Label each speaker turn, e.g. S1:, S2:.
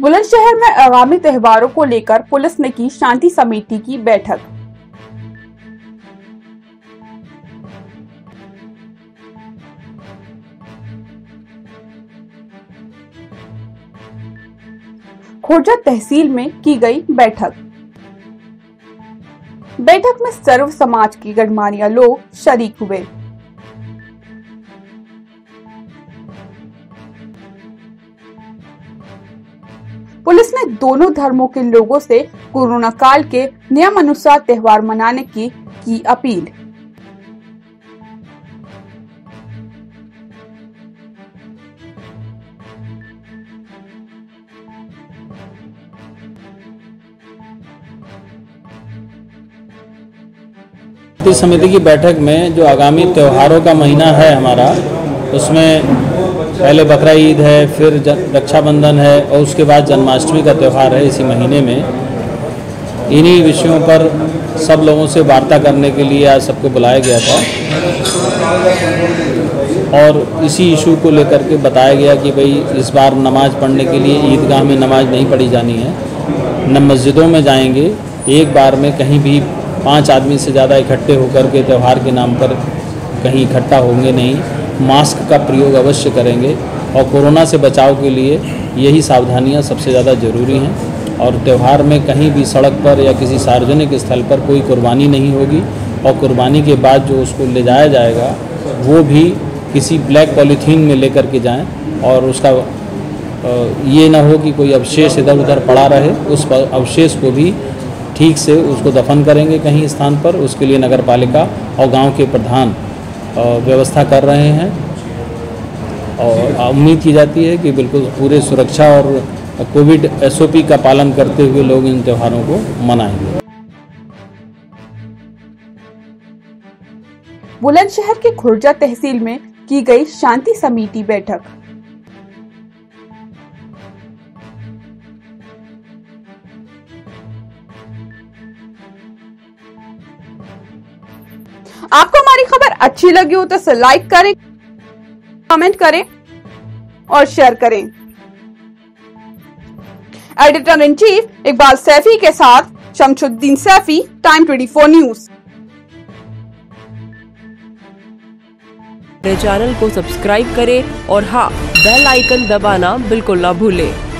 S1: बुलंदशहर में आगामी त्योहारों को लेकर पुलिस ने की शांति समिति की बैठक। खोरजा तहसील में की गई बैठक। बैठक में सर्व समाज के गणमान्य लोग शरीक हुए। पुलिस ने दोनों धर्मों के लोगों से कोरोना काल के नियम अनुसार त्योहार मनाने की अपील।
S2: समिति की बैठक में जो आगामी त्योहारों का महीना है हमारा, उसमें पहले बकरा ईद है, फिर रक्षाबंधन है और उसके बाद जन्माष्टमी का त्यौहार है इसी महीने में। इन्हीं विषयों पर सब लोगों से वार्ता करने के लिए आज सबको बुलाया गया था और इसी इशू को लेकर के बताया गया कि भाई इस बार नमाज पढ़ने के लिए ईदगाह में नमाज नहीं पढ़ी जानी है, न मस्जिदों में जाएंगे, एक बार में कहीं भी 5 आदमी से ज़्यादा इकट्ठे होकर के त्यौहार के नाम पर कहीं इकट्ठा होंगे नहीं, मास्क का प्रयोग अवश्य करेंगे और कोरोना से बचाव के लिए यही सावधानियां सबसे ज़्यादा ज़रूरी हैं। और त्यौहार में कहीं भी सड़क पर या किसी सार्वजनिक स्थल पर कोई कुर्बानी नहीं होगी और कुर्बानी के बाद जो उसको ले जाया जाएगा वो भी किसी ब्लैक पॉलीथीन में लेकर के जाएं और उसका ये ना हो कि कोई अवशेष इधर उधर पड़ा रहे, उस अवशेष को भी ठीक से उसको दफन करेंगे कहीं स्थान पर। उसके लिए नगर पालिका और गांव के प्रधान व्यवस्था कर रहे हैं और उम्मीद की जाती है कि बिल्कुल पूरे सुरक्षा और कोविड SOP का पालन करते हुए लोग इन त्योहारों को मनाएंगे।
S1: बुलंदशहर के खोरजा तहसील में की गई शांति समिति बैठक। आपको हमारी खबर अच्छी लगी हो तो इसे लाइक करें, कमेंट करें और शेयर करें। Editor in chief Iqbal Saifi के साथ Shamshuddin Saifi, Time 24 News.
S3: Channel को सब्सक्राइब करें और हाँ, बेल आइकन दबाना बिल्कुल ना भूलें।